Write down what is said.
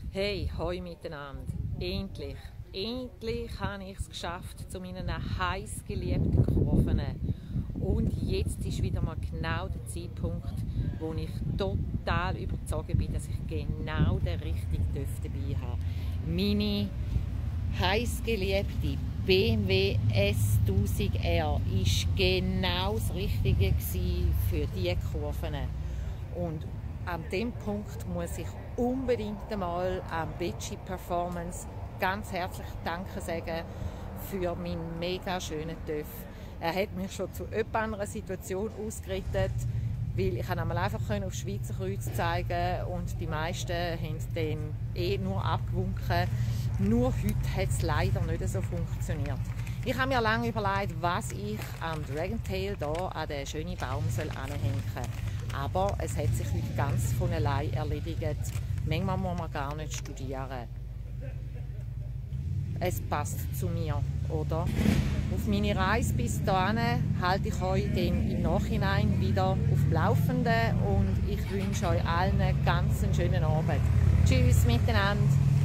Hey, hoi miteinander. Endlich habe ich es geschafft zu meinen heiß geliebten Kurven. Und jetzt ist wieder mal genau der Zeitpunkt, wo ich total überzeugt bin, dass ich genau den richtigen TÜV dabei habe. Meine heiß geliebte BMW S1000R war genau das Richtige für diese Kurven. Und an dem Punkt muss ich unbedingt einmal am Becci Performance ganz herzlich Danke sagen für meinen mega schönen TÜV. Er hat mich schon zu einer Situation ausgerettet, weil ich einmal einfach auf Schweizer Kreuz zeigen und die meisten haben dann nur abgewunken. Nur heute hat es leider nicht so funktioniert. Ich habe mir lange überlegt, was ich am Dragontail hier an den schönen Baum anhängen soll. Aber es hat sich heute ganz von allein erledigt. Manchmal muss man gar nicht studieren. Es passt zu mir, oder? Auf meine Reise bis dahin halte ich euch dann im Nachhinein wieder auf dem Laufenden und ich wünsche euch allen einen ganz schönen Abend. Tschüss miteinander!